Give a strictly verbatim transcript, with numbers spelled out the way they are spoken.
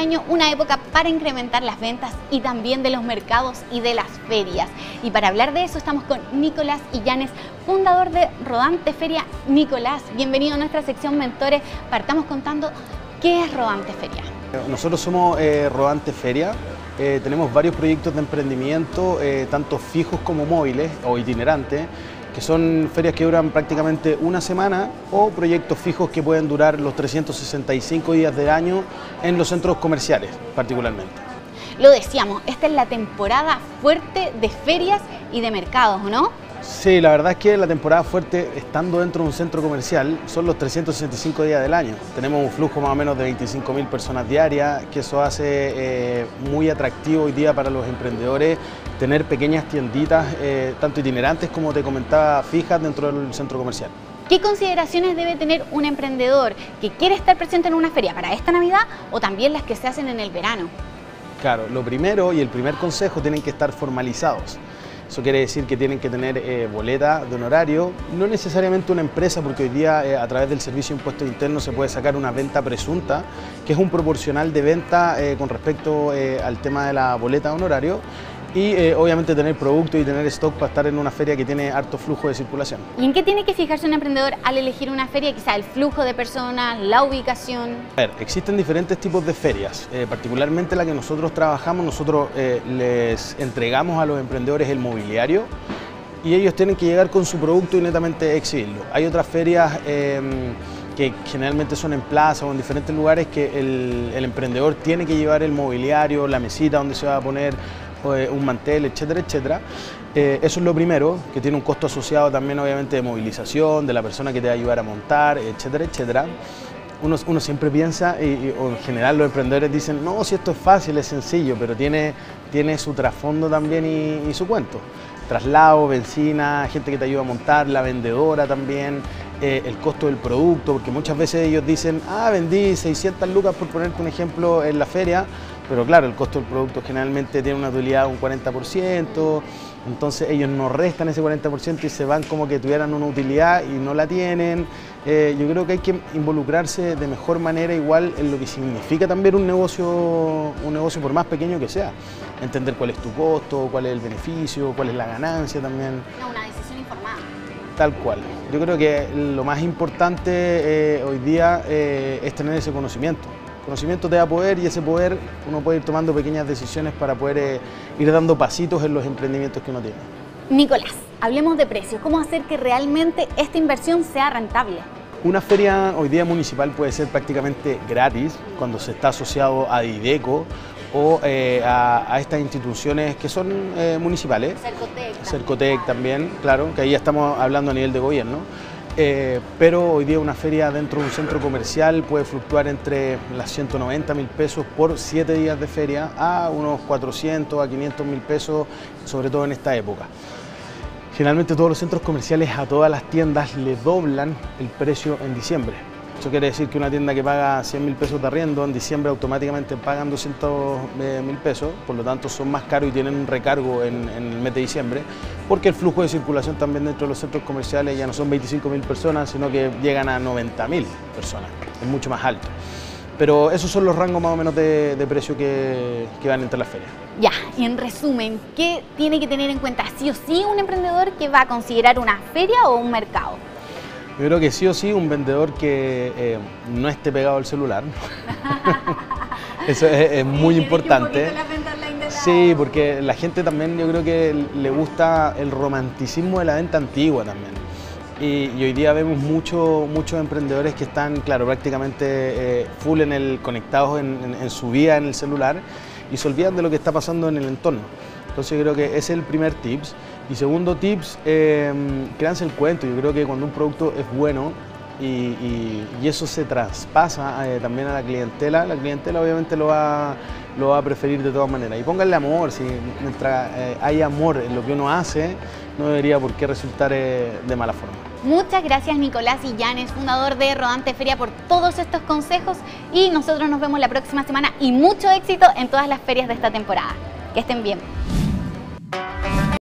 año una época para incrementar las ventas y también de los mercados y de las ferias. Y para hablar de eso estamos con Nicolás Illanes, fundador de Rodante Feria. Nicolás, bienvenido a nuestra sección Mentores. Partamos contando qué es Rodante Feria. Nosotros somos eh, Rodante Feria. Eh, tenemos varios proyectos de emprendimiento, eh, tanto fijos como móviles o itinerantes, que son ferias que duran prácticamente una semana, o proyectos fijos que pueden durar los trescientos sesenta y cinco días del año en los centros comerciales particularmente. Lo decíamos, esta es la temporada fuerte de ferias y de mercados, ¿no? Sí, la verdad es que la temporada fuerte, estando dentro de un centro comercial, son los trescientos sesenta y cinco días del año. Tenemos un flujo más o menos de veinticinco mil personas diarias, que eso hace eh, muy atractivo hoy día para los emprendedores tener pequeñas tienditas, eh, tanto itinerantes como te comentaba, fijas dentro del centro comercial. ¿Qué consideraciones debe tener un emprendedor que quiere estar presente en una feria para esta Navidad o también las que se hacen en el verano? Claro, lo primero y el primer consejo, tienen que estar formalizados. Eso quiere decir que tienen que tener eh, boleta de honorario, no necesariamente una empresa, porque hoy día eh, a través del Servicio de Impuestos Internos se puede sacar una venta presunta, que es un proporcional de venta eh, con respecto eh, al tema de la boleta de honorario, y eh, obviamente tener producto y tener stock para estar en una feria que tiene harto flujo de circulación. ¿Y en qué tiene que fijarse un emprendedor al elegir una feria? Quizá el flujo de personas, la ubicación. A ver, existen diferentes tipos de ferias, eh, particularmente la que nosotros trabajamos. Nosotros eh, les entregamos a los emprendedores el mobiliario y ellos tienen que llegar con su producto y netamente exhibirlo. Hay otras ferias eh, que generalmente son en plazas o en diferentes lugares que el, el emprendedor tiene que llevar el mobiliario, la mesita donde se va a poner un mantel, etcétera, etcétera. Eh, eso es lo primero, que tiene un costo asociado también obviamente de movilización, de la persona que te va a ayudar a montar, etcétera, etcétera. Uno, uno siempre piensa, y, y, o en general los emprendedores dicen, no, si esto es fácil, es sencillo, pero tiene, tiene su trasfondo también y, y su cuento. Traslado, benzina, gente que te ayuda a montar, la vendedora también, eh, el costo del producto, porque muchas veces ellos dicen, ah, vendí seiscientas lucas, por ponerte un ejemplo, en la feria, pero claro, el costo del producto generalmente tiene una utilidad de un cuarenta por ciento, entonces ellos nos restan ese cuarenta por ciento y se van como que tuvieran una utilidad y no la tienen. Eh, yo creo que hay que involucrarse de mejor manera igual en lo que significa también un negocio, un negocio por más pequeño que sea. Entender cuál es tu costo, cuál es el beneficio, cuál es la ganancia también. No, una decisión informada. Tal cual. Yo creo que lo más importante eh, hoy día eh, es tener ese conocimiento. El conocimiento te da poder y ese poder uno puede ir tomando pequeñas decisiones para poder eh, ir dando pasitos en los emprendimientos que uno tiene. Nicolás, hablemos de precios. ¿Cómo hacer que realmente esta inversión sea rentable? Una feria hoy día municipal puede ser prácticamente gratis cuando se está asociado a Dideco o eh, a, a estas instituciones que son eh, municipales. Cercotec. Cercotec también, claro, que ahí ya estamos hablando a nivel de gobierno. Eh, pero hoy día una feria dentro de un centro comercial puede fluctuar entre las ciento noventa mil pesos por siete días de feria a unos cuatrocientos a quinientos mil pesos, sobre todo en esta época. Generalmente todos los centros comerciales a todas las tiendas le doblan el precio en diciembre. Eso quiere decir que una tienda que paga cien mil pesos de arriendo, en diciembre automáticamente pagan doscientos mil pesos, por lo tanto son más caros y tienen un recargo en, en el mes de diciembre, porque el flujo de circulación también dentro de los centros comerciales ya no son veinticinco mil personas, sino que llegan a noventa mil personas, es mucho más alto. Pero esos son los rangos más o menos de, de precio que, que van entre las ferias. Ya, y en resumen, ¿qué tiene que tener en cuenta sí o sí un emprendedor que va a considerar una feria o un mercado? Yo creo que sí o sí un vendedor que eh, no esté pegado al celular. Eso es, es muy importante. Sí, porque la gente también yo creo que le gusta el romanticismo de la venta antigua también. Y, y hoy día vemos mucho, muchos emprendedores que están, claro, prácticamente eh, full en el, conectados en, en, en su vida en el celular y se olvidan de lo que está pasando en el entorno. Entonces yo creo que ese es el primer tips. Y segundo tips, eh, créanse el cuento. Yo creo que cuando un producto es bueno y, y, y eso se traspasa eh, también a la clientela, la clientela obviamente lo va, lo va a preferir de todas maneras. Y pónganle amor, si mientras eh, hay amor en lo que uno hace, no debería por qué resultar eh, de mala forma. Muchas gracias Nicolás Illanes, fundador de Rodante Feria, por todos estos consejos y nosotros nos vemos la próxima semana y mucho éxito en todas las ferias de esta temporada. Que estén bien.